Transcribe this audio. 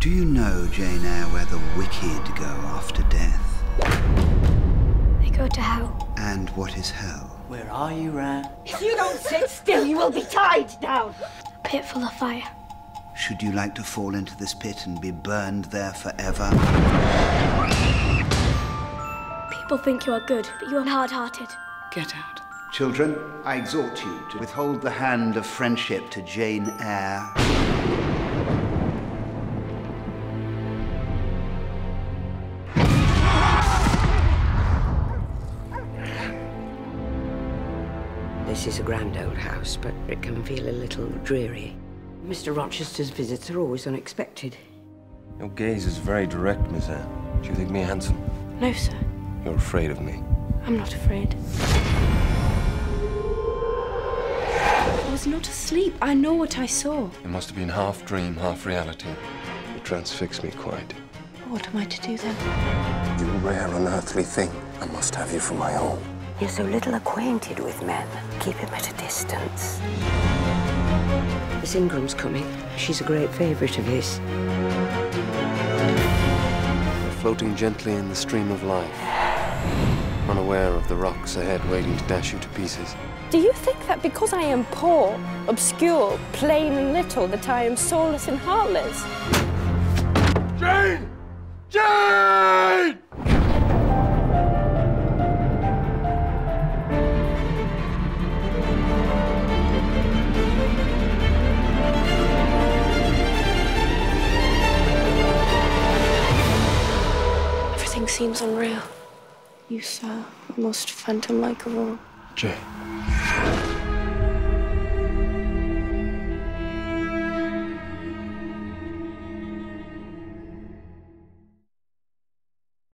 Do you know, Jane Eyre, where the wicked go after death? They go to hell. And what is hell? Where are you, Ram? If you don't sit still, you will be tied down. A pit full of fire. Should you like to fall into this pit and be burned there forever? People think you are good, but you are hard-hearted. Get out. Children, I exhort you to withhold the hand of friendship to Jane Eyre. This is a grand old house, but it can feel a little dreary. Mr. Rochester's visits are always unexpected. Your gaze is very direct, Miss Eyre. Do you think me handsome? No, sir. You're afraid of me. I'm not afraid. I was not asleep. I know what I saw. It must have been half dream, half reality. You transfix me quite. What am I to do then? You rare, unearthly thing. I must have you for my own. You're so little acquainted with men. Keep him at a distance. Miss Ingram's coming. She's a great favourite of his. Floating gently in the stream of life. Unaware of the rocks ahead waiting to dash you to pieces. Do you think that because I am poor, obscure, plain and little, that I am soulless and heartless? Jane! Jane! Everything seems unreal. You, sir, are most phantom-like of all. Jane.